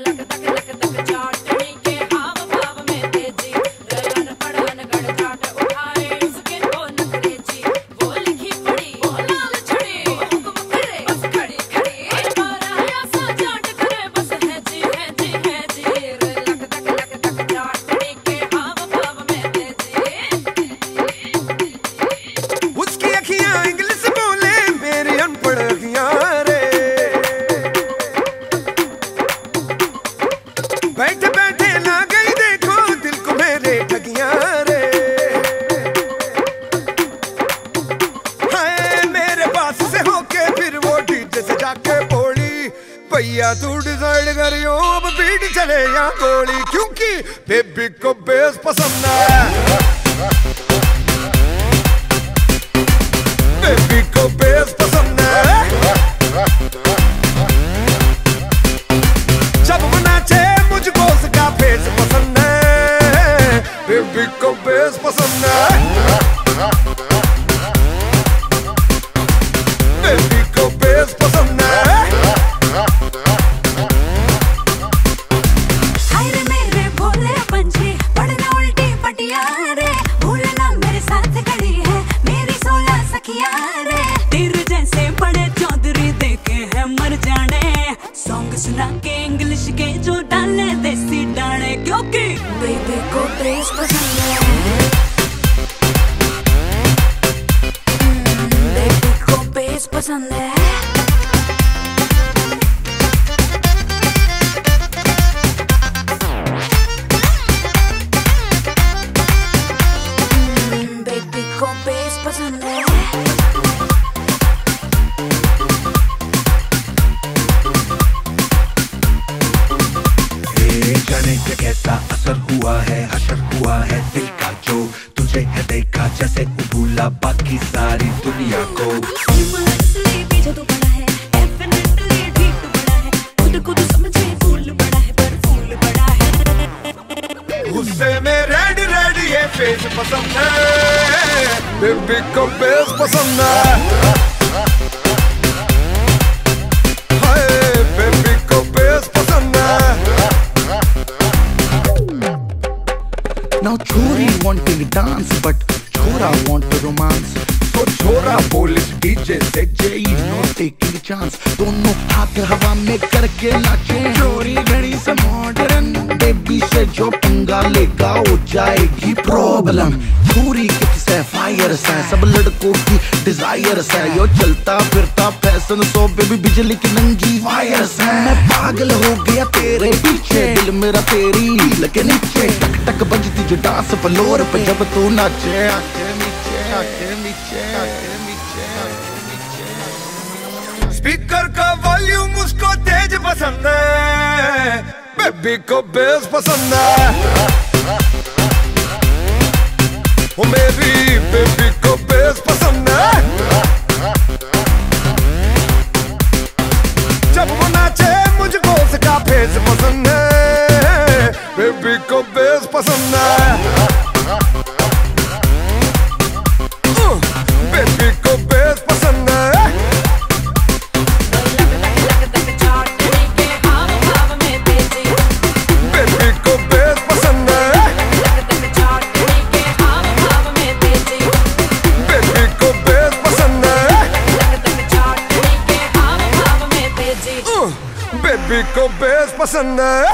भैया तू डिसाइड करियो अब बीट चले या गोली, क्योंकि बेबी को बेस पसंद है, बेबी को बेस पसंद है। जब वो नाचे मुझको उसका फेस पसंद है, बेबी को बेस पसंद है, बेबी को बेस पसंद है। तेरे जैसे बड़े चौधरी देखे हैं मर जाने, सॉन्ग सुना के इंग्लिश के जो डाले देसी डाले, क्योंकि बेबी को बेस पसंद है, बेबी को बेस पसंद है। बेबी को बेस पसंद है। जाने के कैसा असर हुआ है, हशर हुआ है दिल का, जो तुझे है देखा जैसे भूला बाकी सारी दुनिया को। पीछे तो बड़ा है, डेफिनेटली ठीक बड़ा है, खुद को तो समझे फूल बड़ा है, पर फूल बड़ा है। गुस्से में रेड रेड ये फेस पसंद है, बेबी को बेस पसंद है, हाय बेबी को बेस पसंद है। Now chori wanting dance but chora want romance, so chora बोले डीजे से जय no taking chance, दोनों हाथ हवा में करके नाचे, चोरी घड़ी से मॉडर्न, बेबी से जो पंगा लेगा हो जाएगी प्रॉब्लम। चोरी किक्स है, फायर है, सब लड़कों की डिजायर है, यो चलता फिरता फैशन, सो बेबी बिजली की नंगी वायर है। मैं पागल हो गया तेरे पीछे, दिल मेरा तेरी हील के नीचे, टक टक बजती जो डांस फ्लोर पे जब तू नाचे, आके नीचे आके नीचे आके नीचे आके नीचे। स्पीकर का वॉल्यूम उसको तेज पसंद है, बेबी को बेस पसंद है, ओ मेरी बेबी को बेस पसंद है। जब वो नाचे मुझको उसका फेस पसंद है, बेबी को बेस पसंद है, बेबी को बेस पसंद है। बेबी को बेस पसंद है, बेबी को बेस पसंद है, बेबी को बेस पसंद है।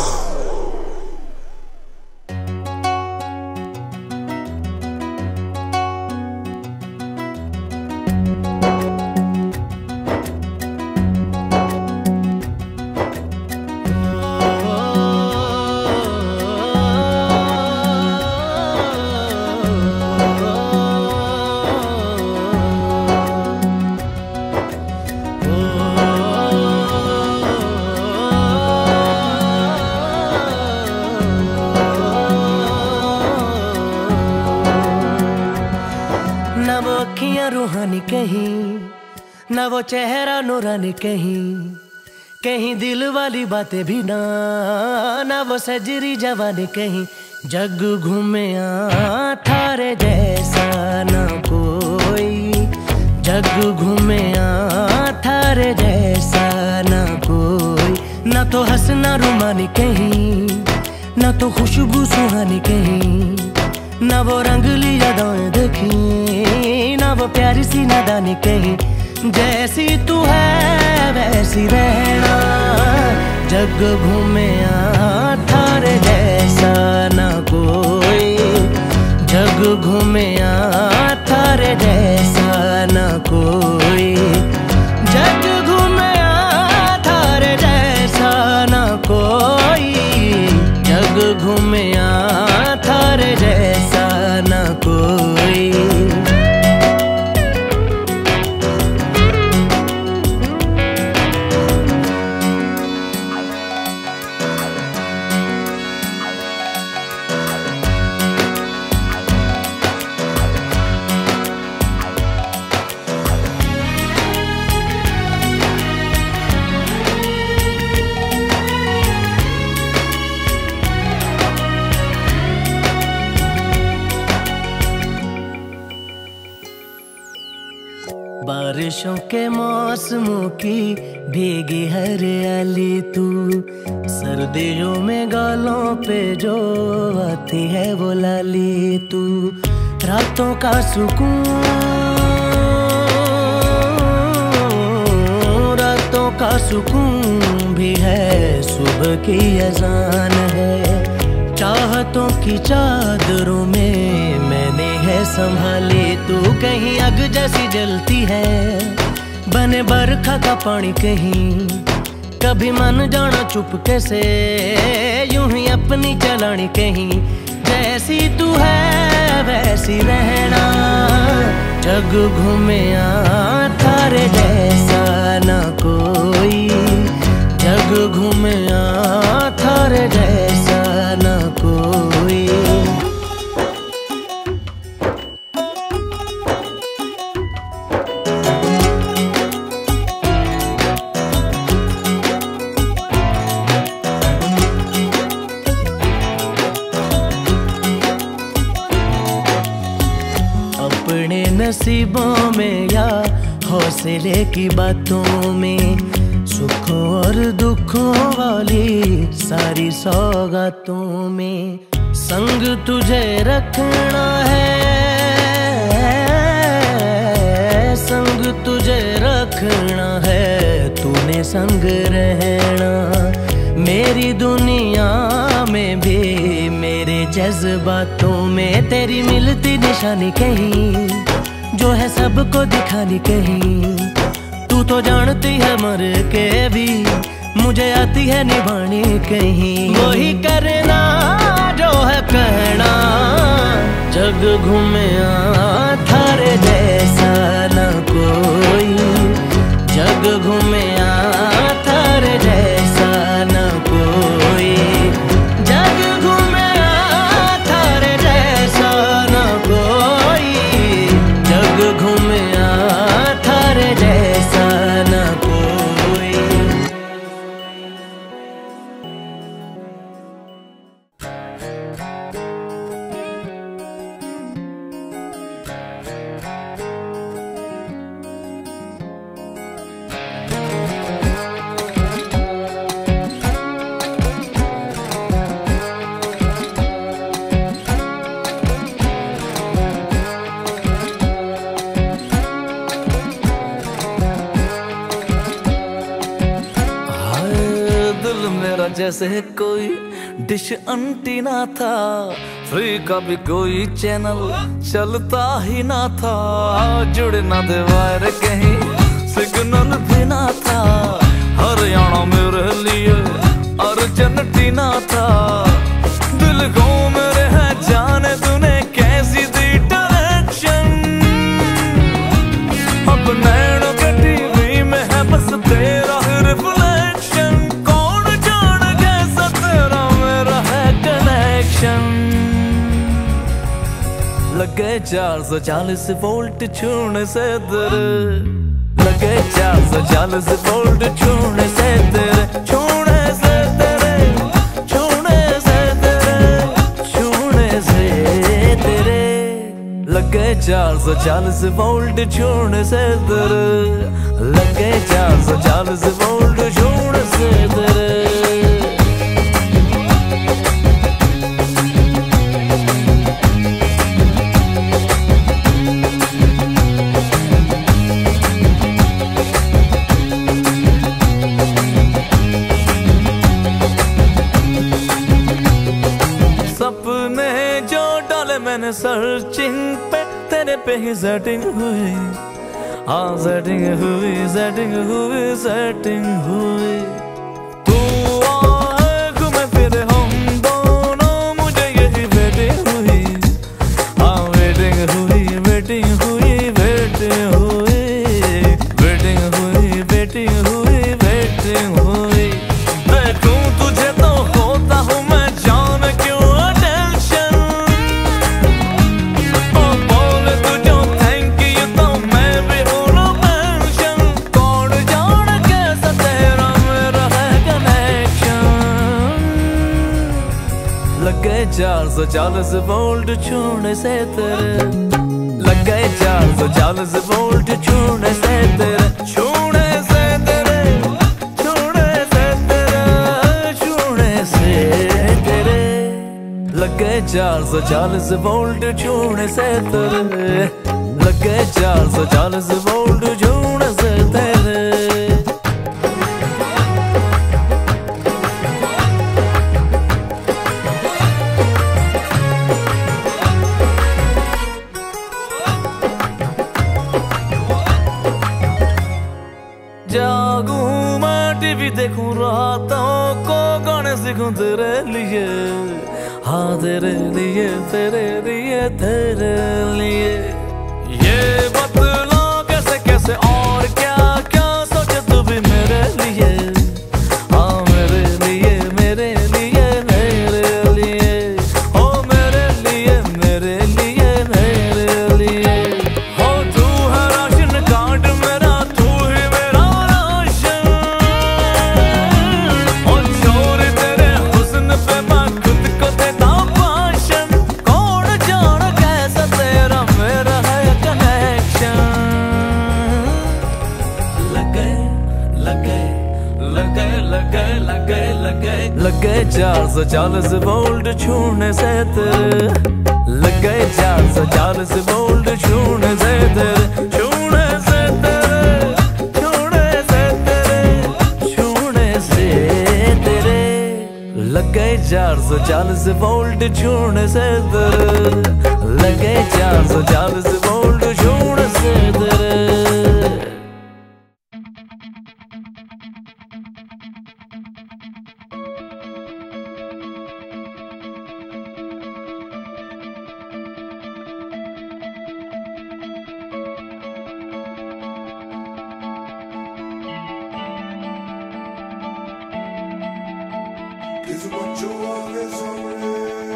रूहानी कहीं ना वो चेहरा नूरानी कहीं, कहीं दिल वाली बातें भी ना वो सजरी जवानी कहीं, जग घूमे थारे जैसा ना कोई, जग घूमे थारे जैसा ना कोई, ना तो हंसना रूम रूहानी कहीं, ना तो खुशबू सुहानी कहीं, ना वो रंगली यादें देखी, ना वो प्यारी सी नादानी कहीं। जैसी तू है वैसी रहना, जग घूमे थारे जैसा ना कोई, जग घूमे थारे जैसा ना कोई, जग घूमे थारे जैसा ना कोई, जग घूमे थारे जैसा ना कोई। बारिशों के मौसमों की भीगी हरियाली तू, सर्दियों में गालों पे जो आती है वो लाली तू, रातों का सुकून, रातों का सुकून भी है, सुबह की अजान है, चाहतों की चादरों में मैंने है संभाली तू। कहीं आग जैसी जलती है, बने बरखा का पानी कहीं, कभी मन जाना चुपके से, यूं ही अपनी चलानी कहीं। जैसी तू है वैसी रहना, जग घूमे थारे जैसा ना कोई, जग घूमे थारे जैसा ना कोई। अपने नसीबों में या हौसले की बातों में, सुखों और दुखों वाली सारी सौगातों में, संग तुझे रखना है, संग तुझे रखना है, तूने संग रहना। मेरी दुनिया में भी मेरे जज्बातों में तेरी मिलती निशानी कहीं, जो है सबको दिखानी कहीं। तू तो जानती है मर के भी मुझे आती है निभानी कहीं। वही करना जो है कहना, जग घूमे थारे जैसा ना कोई, जग घूमे थारे जैसा ना कोई, जग घूमे थारे जैसा ना कोई, जग घूमे थारे जैसा ना कोई। जैसे कोई डिश अंटीना था, फ्री का भी कोई चैनल चलता ही ना था, जुड़ ना दे वायर कहीं सिग्नल भी ना था, हरियाणा मेरे लिए अर्जेंटीना था। दिल को मेरे है जाने तूने कैसी दी डायरेक्शन, अब नैनों के टीवी में है बस तेरा रिफ्लेक्शन, लगे 440 वोल्ट छूने से तेरे, लगे 440 वोल्ट छूने से तेरे, छूने से तेरे, छूने से तेरे, छूने से तेरे, लगे 440 वोल्ट छूने से तेरे, लगे 440 वोल्ट छूने से तेरे। तेरे पे ही सेटिंग हुई, हाँ सेटिंग हुई, सेटिंग हुई, सेटिंग हुई। तू आए घूमे फिरे हम दोनों, मुझे यही वेटिंग हुई, हाँ वेटिंग हुई, वेटिंग हुई, वेटिंग हुई, वेटिंग हुई, वेटिंग हुई, वेटिंग हुई। देखूं तुझे तो होता हूँ मैं जान क्यों टेंशन, ओ बोले तुझे थैंक यू तो मैं भी हूँ नो पेंशन। कौन जाने कैसा तेरा मेरा है कनेक्शन। लग गए 440 वोल्ट छूने से तेरे, लग गए 440 वोल्ट छूने से तेरे, छूने से तेरे, छूने से तेरे, छूने से तेरे। लग गए 440 वोल्ट छूने से तेरे, लग गए 440 वोल्ट छूने से तेरे। जागूं मैं टीवी देखूं रातों को, गाने सीखूं तेरे लिए, हाँ तेरे लिए, तेरे लिए, तेरे लिए। ये बतला कैसे कैसे और क्या क्या सोचे तू भी मेरे लिए, हाँ मेरे लिए, मेरे लिए, मेरे लिए, ओ मेरे लिए, मेरे लिए, मेरे लिए। हो तू है राशन कार्ड मेरा, तू ही मेरा राशन, ओ चोर तेरे हुस्न पे मैं खुद को देता भाषण। कौन जाने कैसा तेरा मेरा है कनेक्शन। लग गए, लग गए, लग गए, लग गए, लग गए, लग गए, लग गए 440 वोल्ट छूने से तेरे, लग गए 440 वोल्ट छूने से तेरे, छूने से तेरे, छूने से तेरे, छूने से तेरे। लग गए 440 वोल्ट छूने से तेरे, लग गए 440 वोल्ट छूने से तेरे। किस्मत जो आगे सामने,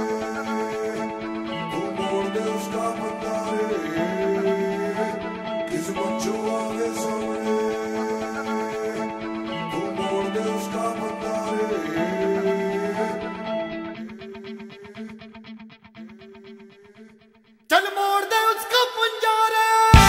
तू मोड़ दे उसका बंदा रे। किस्मत जो आगे सामने, तू मोड़ दे उसका बंदा रे। चल मोड़ दे उसका पंजा रे।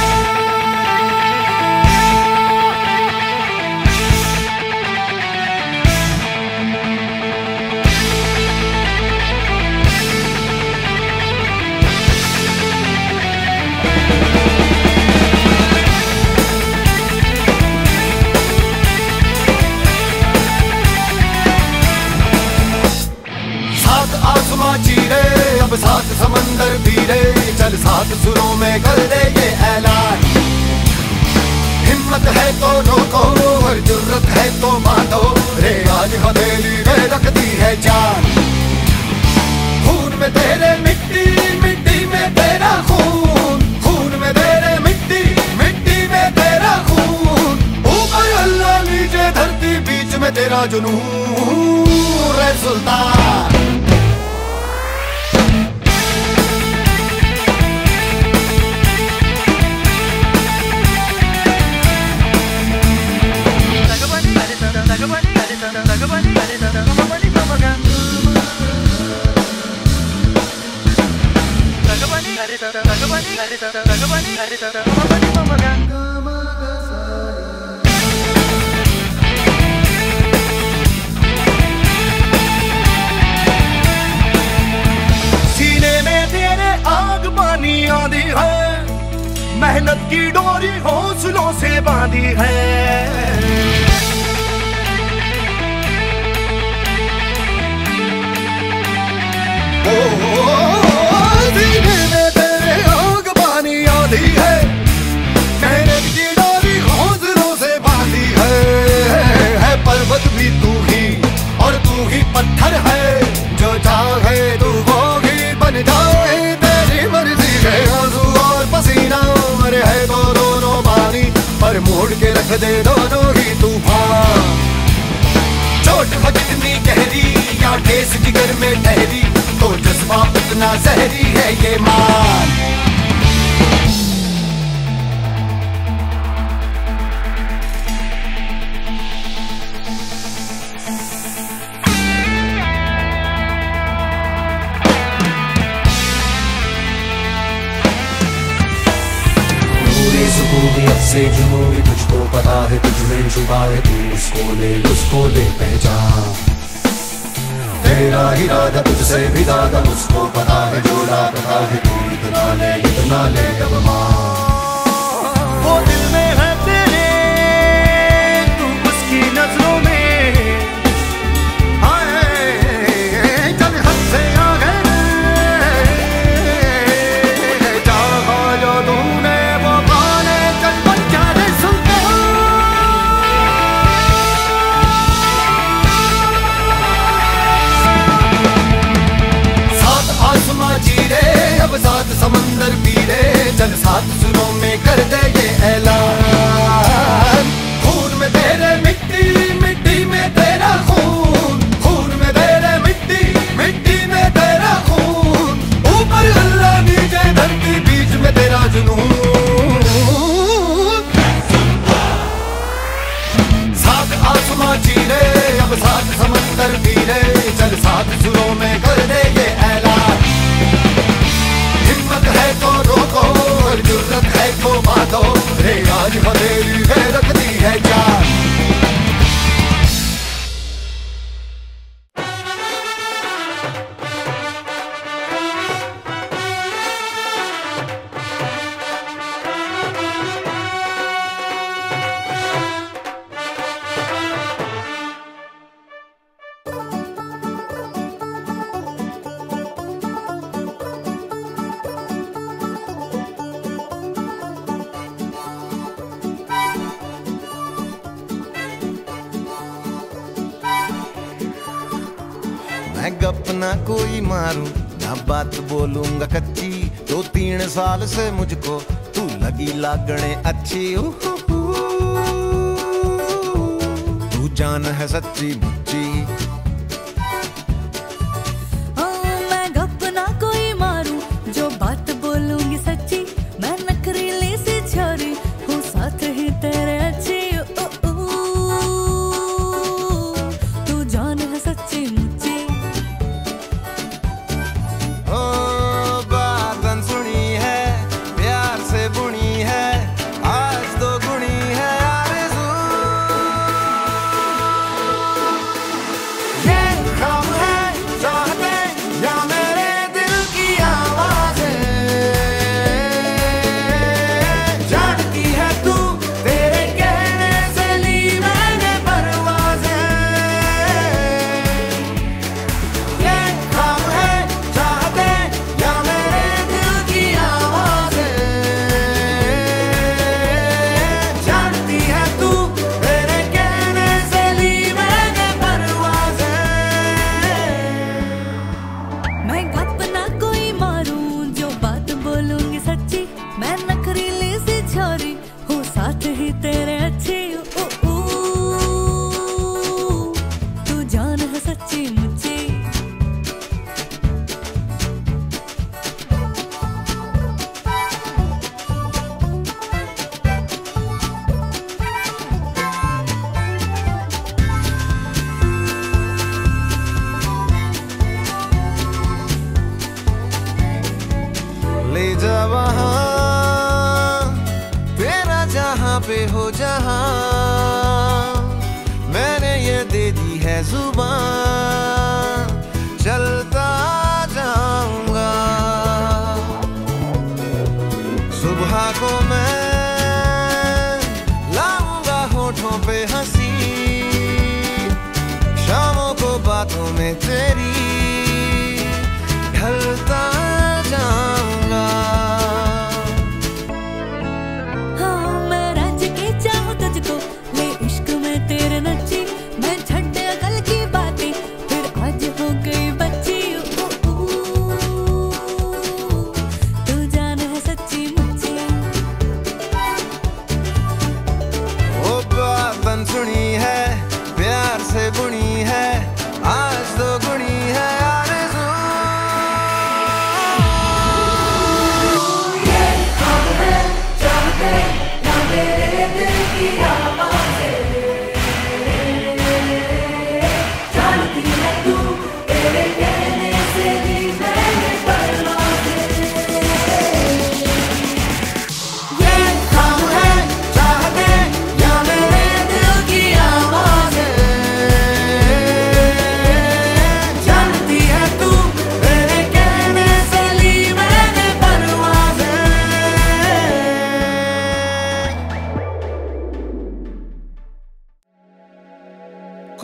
चीरे अब 7 समंदर तीरे, चल 7 सुरों में कर दे ये ऐलान। हिम्मत है तो रोको और जुर्रत है तो मानो रे, आज हथेली में रखती है जान। खून में तेरे मिट्टी, मिट्टी में तेरा खून, खून में तेरे मिट्टी, मिट्टी में तेरा खून। ऊपर अल्लाह नीचे धरती, बीच में तेरा जुनून रे सुल्तान। सीने में तेरे आग पानी आंधी है, मेहनत की डोरी हौसलों से बांधी है। सीने में तेरे आग पानी बांधी है, मेहनत की डोरी हौसलों से बांधी है पर्वत भी तू ही और तू ही पत्थर है, जो चाहे तू वो ही बन जाए, तेरी मर्जी है। आंसू और पसीना मरे है तो दोनों पानी, पर मोड़ के रख दे दोनों ही तूफान। चोट हो जितनी गहरी या ठेस जिगर में ठहरी, तो जज्बा उतना जहरी है ये मान। से जुनूनी तुझको पता है, तुझ में छुपा है, तू उसको ले पहचान। तेरा इरादा तुझसे भी ज्यादा उसको पता है, जो लापता है तू इतना ले अब मान। वो दिल में है तेरे, तू उसकी नजरों में, हाय चल हद से आगे, चाहा जो तूने वो पाने, चल बन जा रे सुल्तान। सात आसमां चीरे, अब सात समंदर पीरे, चल सात सुरों में कर दे ये ऐलान। खून में तेरे मिट्टी, मिट्टी में तेरा खून, खून में तेरे मिट्टी, मिट्टी में तेरा खून। ऊपर अल्लाह नीचे धरती, बीच में तेरा जुनून। सात आसमां चीरे, अब सात समंदर पीरे, चल सात सुरों में कर दे ये ऐलान। हिम्मत है तो रोको और जुर्रत है तो बांधो, रे आज हथेली पे रखती है जान। मैं गप ना कोई मारूं, ना बात बोलूंगा कच्ची, 2-3 साल से मुझको तू लगी लागने अच्छी। तू जान है सच्ची मुच्ची। मैं गप ना कोई मारूं, जो बात बोलूंगी सच्ची, मैं नखरीली सी छोरी हूँ, साथ ही तेरे अच्छी। तू जान है सच्ची मुच्ची। ओ बातन सुनी है, प्यार से बुनी है, आज तो गुणी है आरज़ू। ये ख्वाब है चाहते या मेरे दिल की आवाज़ें, जानती है तू तेरे कहने से ली मैंने परवाज़ें। ये ख्वाब है चाहते या मेरे दिल की आवाज़ें, जानती है तू तेरे कहने से ली मैंने परवाज़ें। मैं गप ना कोई मारूं, जो बात बोलूंगी सच्ची, मैं नखरीली सी छोरी हूँ, साथ ही तेरे अच्छी। तू जान है सच्ची मुच्ची। ले जा वहाँ तेरा जहाँ पे हो जहाँ, मैंने ये दे दी है जुबान, चलता जाऊंगा। सुबह को मैं लाऊंगा होठों पे हंसी, शामों को बातों में तेरी ढलता जाऊंगा।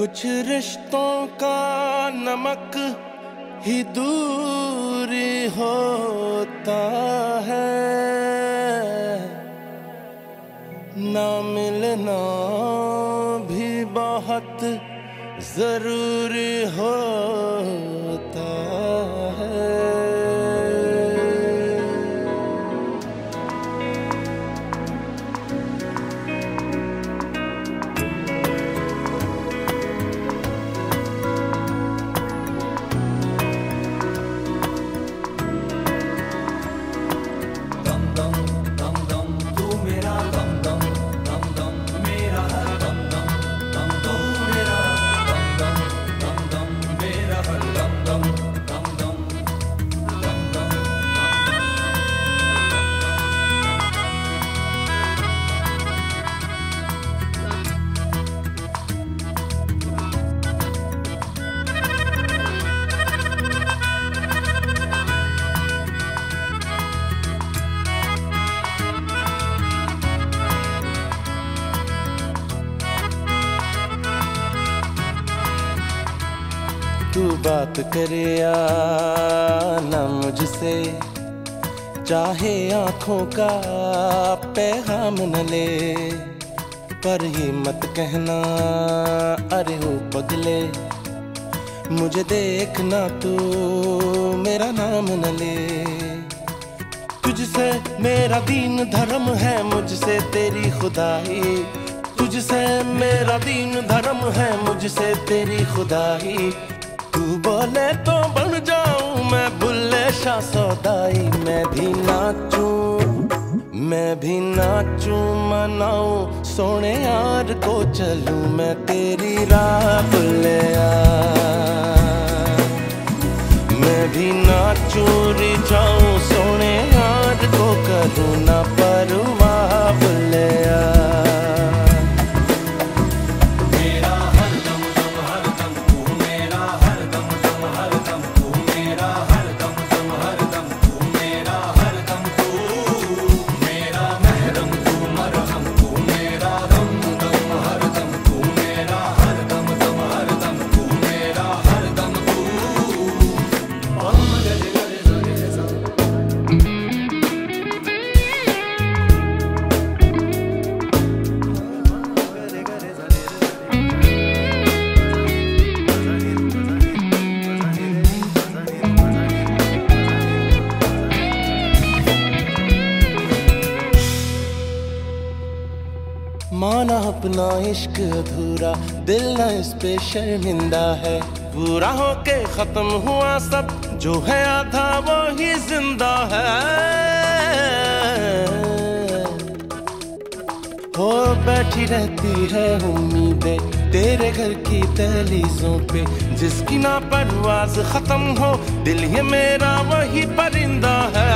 कुछ रिश्तों का नमक ही दूरी होता है, ना मिलना भी बहुत जरूरी होता है। तू बात करे या ना मुझसे, चाहे आंखों का पैगाम न ले, पर ये मत कहना अरे हो पगले, मुझे देखना तू मेरा नाम न ले। तुझसे मेरा दीन धर्म है, मुझसे तेरी खुदाई, तुझसे मेरा दीन धर्म है, मुझसे तेरी खुदाई। तू बोले तो बन जाऊं मैं बुल्ले शाह सौदाई, मैं भी नाचूं मनाऊं सोने यार को चलूं मैं तेरी राह बुल्लिया। मैं भी नाचूं रिझाऊं सोने यार को करूं ना परवाह बुल्लिया। माना अपना इश्क अधूरा, दिल न इस पे शर्मिंदा है, पूरा होके खत्म हुआ सब, जो है आधा वो ही जिंदा है। हो बैठी रहती है उम्मीदें तेरे घर की दहलीजों पे, जिसकी ना परवाज खत्म हो, दिल ये मेरा वही परिंदा है।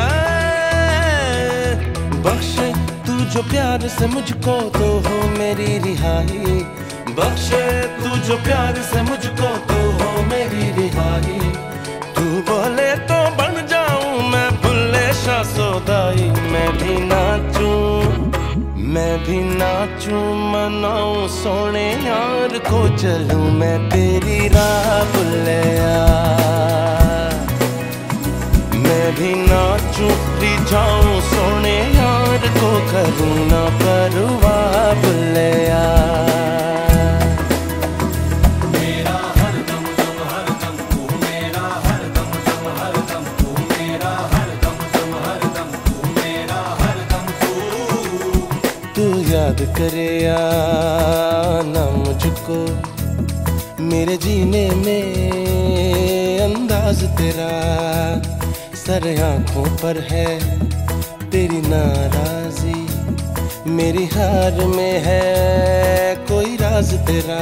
बख्शे तू जो प्यार से मुझको तो हो मेरी रिहाई, बख्शे तू जो प्यार से मुझको तो हो मेरी रिहाई। तू बोले तो बन जाऊं मैं बुल्ले शाह सौदाई, मैं भी नाचूं मनाऊं सोने यार को चलूं मैं तेरी राह बुल्लिया। मैं भी नाचूं रिझाऊं सोने यार को करूं ना परवाह बुल्लिया। याद करे या ना मुझको, मेरे जीने में अंदाज तेरा, सर आंखों पर है तेरी नाराजी, मेरी हार में है कोई राज तेरा।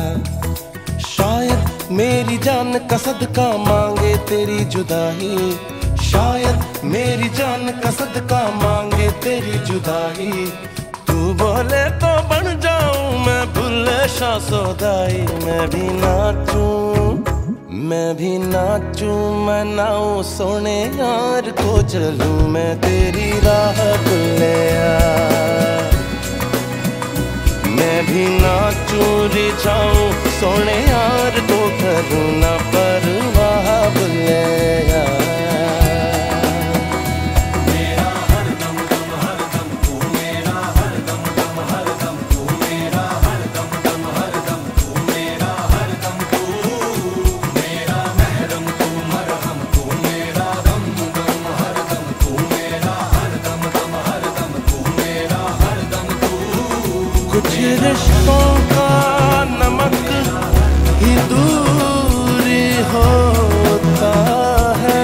शायद मेरी जान का सदका मांगे तेरी जुदाई, शायद मेरी जान का सदका मांगे तेरी जुदाई। तू बोले तो बन जाऊं मैं बुल्ले शाह सौदाई, मैं भी नाचूं मनाऊं सोने यार को चलूं मैं तेरी राह बुल्लिया। मैं भी नाचूं रिझाऊं सोने यार तो करूँ ना परवाह बुले मेरा हर दम दम हर दम तू मेरा हर दम दम हर दम तू मेरा हर दम दम हर दम तू मेरा हर दम तू मेरा महरम तू मरहम तू मेरा दम दम हर दम तू मेरा हर दम दम हर दम तू मेरा हर दम तू। कुछ रिश्तों का नमक ही दूरी होता है,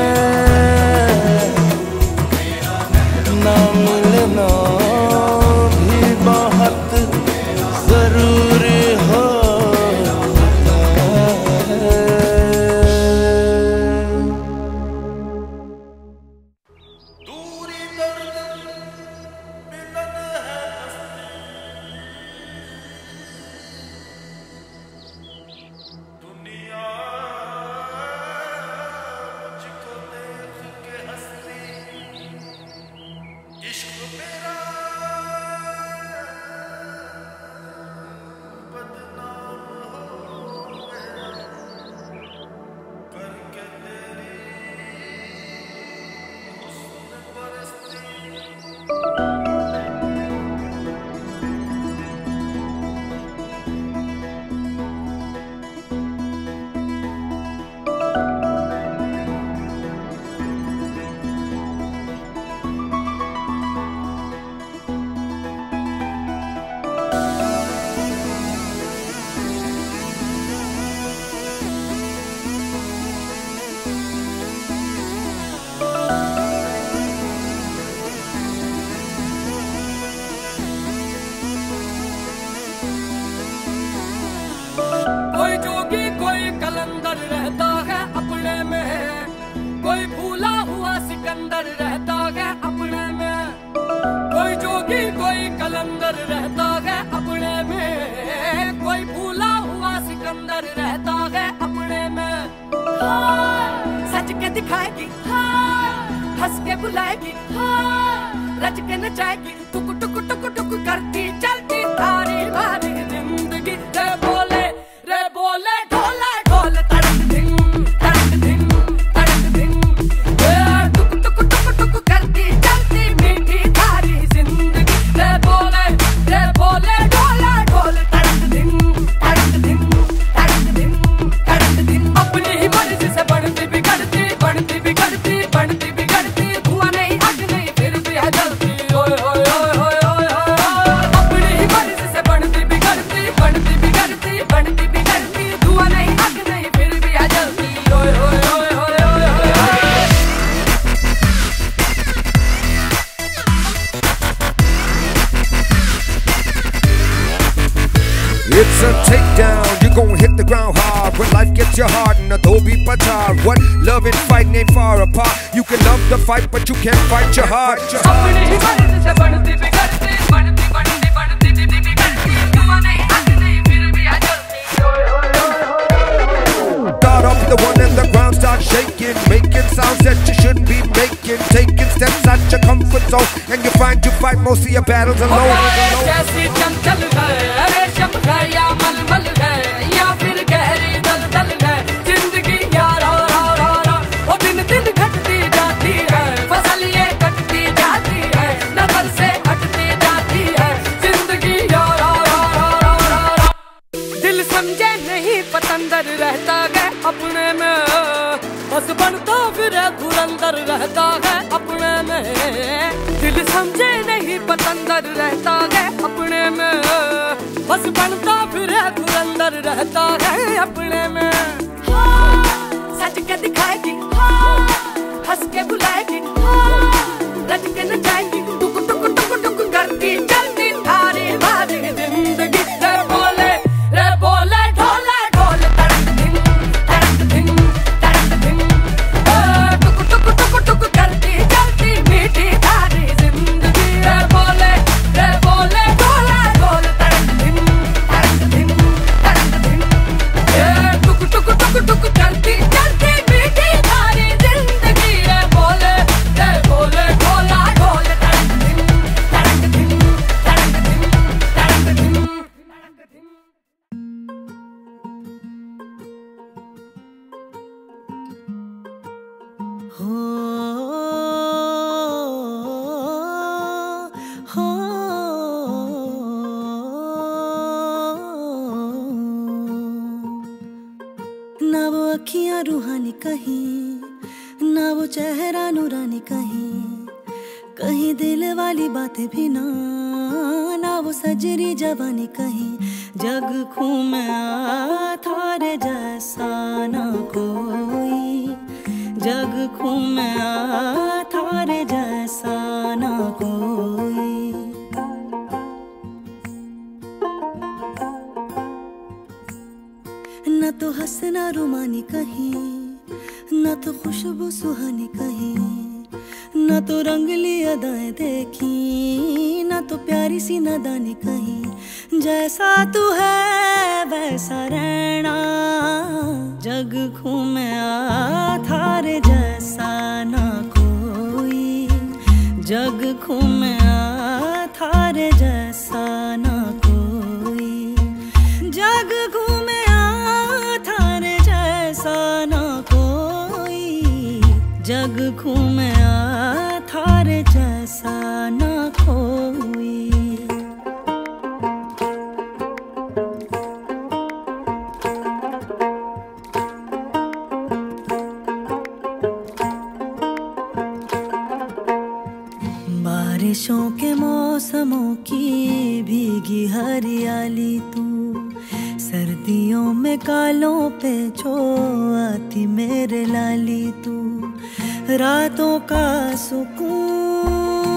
ना मिलना भी बहुत जरूरी होता है। दूरी दर्द मिलन है दुनिया मुझको देख के हंसती, इश्क मेरा बदनाम हो गया करके तेरी हुस्न परस्ती। कोई जोगी कोई कलंदर रहता है अपने में, कोई भूला हुआ सिकंदर रहता है अपने में। कोई जोगी कोई कलंदर रहता है अपने में, कोई भूला हुआ सिकंदर रहता है अपने में। हाँ, सच के दिखाएगी, हाँ, हंस के बुलाएगी, हाँ, रच के नचाएगी, टुक टुक टुक टुक करती चलती तारी मारी जिंदगी। रे बोले ढोला ढोल तड़क दिन तड़क दिन तड़क दिन, टुक टुक टुक टुक करती चलती मीठी थारी जिंदगी। रे बोले ढोला ढोल तड़क दिन तड़क दिन तड़क दिन तड़क दिन। अपनी ही मर्जी से बढ़ती बिगड़ती बढ़ती बिगड़ती बढ़ती बिगड़ती, धुआं नहीं आग नहीं फिर भी है जलती। ओए ओए ओए ओए ओए अपनी ही मर्जी से बढ़ती बिगड़ती बढ़ती बिगड़ती बढ़ती बिगड़ती, धुआं नहीं आग नहीं फिर भी है जलती। ओए ओए ओए ओए ओए It's a takedown, you gon' hit the ground hard when life gets you hard and Adobe Patar. What love and fighting ain't far apart. You can love the fight, but you can't fight your heart. अपनी ही मर्जी से बढ़ती बिगड़ती बढ़ती बढ़ती बढ़ती बिगड़ती, धुआं नहीं आग नहीं फिर भी है जलती। ओए ओए ओए ओए Start off the one and the ground start shaking, making sounds that you shouldn't be making, taking steps out your comfort zone, and you find you fight most of your battles alone. कैसी चंचल है, रेशम है या मलमल है, या फिर गहरी दलदल है जिंदगी यार। वो दिन दिन घटती जाती है, फसल ये कटती जाती है, नजर से हटती जाती है जिंदगी यार। दिल समझे नहीं पतंदर रहता है अपने में, बस बनता फिर धुरंधर रहता है अपने में। दिल समझे नहीं पतंदर रहता है अपने में, बस बनता फिर धुरंधर रहता है अपने में। हाँ, सच के दिखाएगी, हाँ, हंस के बुलाएगी, हाँ, रच के नचाएगी, टुक टुक टुक टुक करती चलती थारी मारी जिंदगी। रे बोले ढोला ढोल तड़क दिन तड़क दिन तड़क दिन, टुक टुक टुक टुक करती चलती मीठी थारी जिंदगी। रे बोले ढोला ढोल तड़क दिन तड़क दिन तड़क दिन, ना रूहानी कहीं, ना वो चेहरा नूरानी कहीं, कहीं दिल वाली बातें भी ना, ना वो सजरी जवानी कहीं। जग खूं में आ थारे जैसा ना कोई, जग खूं में आ थारे जैसा ना कोई। न तो हंसना रुमानी कहीं, न तो खुशबू सुहानी कहीं, न तो रंगली अदाएं देखी, न तो प्यारी सी नादानी कहीं। जैसा तू है वैसा रहना, जग खूं में आ थारे जैसा ना कोई, जग खूं में आ थारे जैसा ना कोई, जग खूं में आ थारे जैसा ना कोई, जग खूं में आ थारे जैसा ना कोई। बारिशों के मौसमों की भीगी हरियाली तू, सर्दियों में कालों पे जो आती मेरे लाली तू। रातों का सुकून,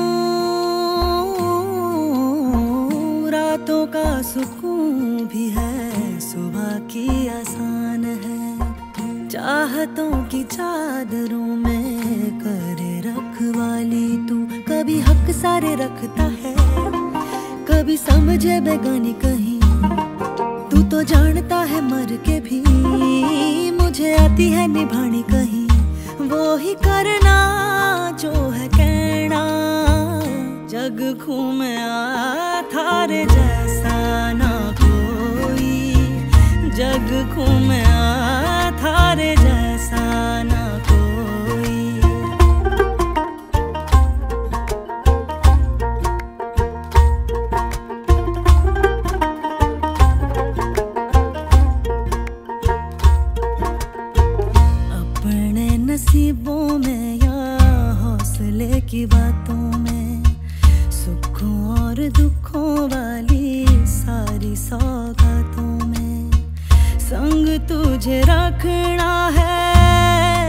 रातों का सुकून भी है, सुबह की आसान है। चाहतों की चादरों में करे रखवाली तू, कभी हक सारे रखता है, कभी समझे बेगानी कहीं। तू तो जानता है मर के भी मुझे आती है निभानी कहीं। वो ही करना जो है कहना, जग खूं में आ थारे जैसा ना कोई, जग खूं में आ थारे जैसा ना कोई। नसीबों में या हौसले की बातों में, सुखों और दुखों वाली सारी सौगातों में, संग तुझे रखना है,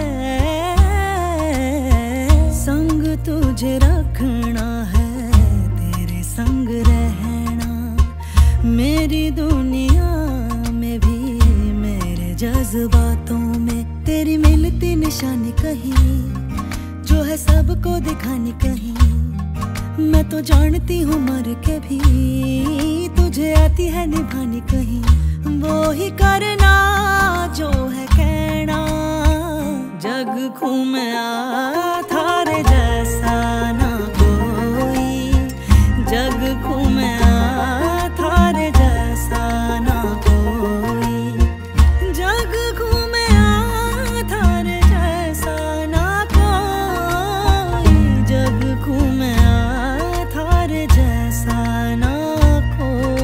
संग तुझे रखना है, तेरे संग रहना। मेरी दुनिया में भी मेरे जज्बातों में तेरी मिलती निशानी कहीं, जो है सबको दिखानी कहीं। मैं तो जानती हूँ मर के भी तुझे आती है निभानी कहीं। वो ही करना जो है कहना, जग खूं में आ थारे जैसा ना कोई, जग खूं में आ थारे जैसा ना कोई, जग खूं में आ थारे जैसा ना कोई, जग खूं में आ थारे जैसा ना कोई।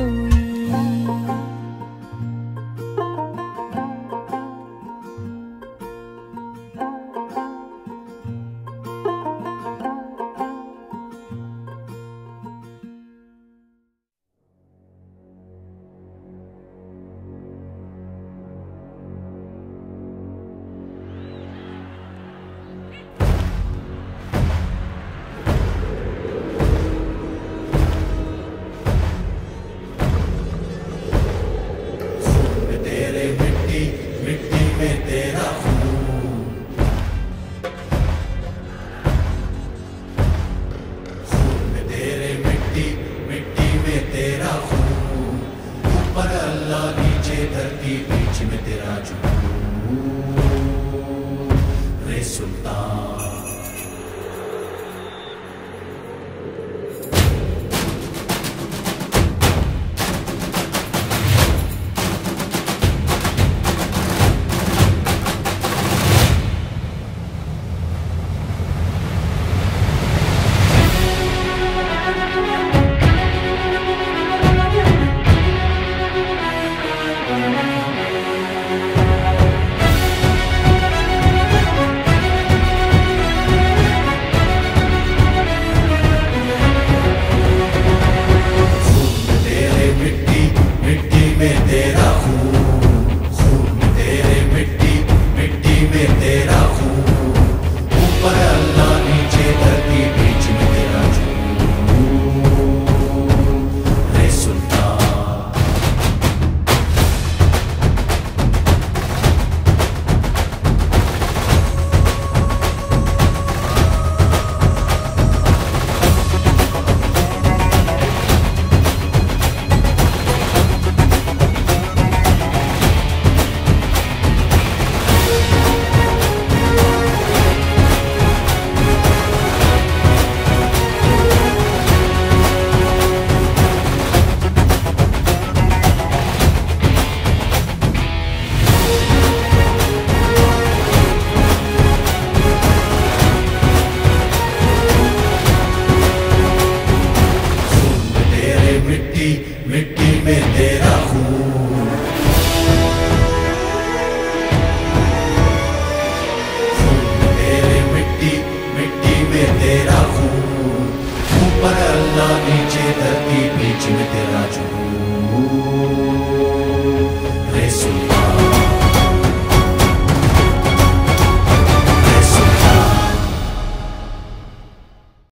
मिट्टी मिट्टी में तेरा खून, तेरे मिट्टी मिट्टी में तेरा खून, ऊपर अल्लाह नीचे धरती बीच में तेरा जुनून।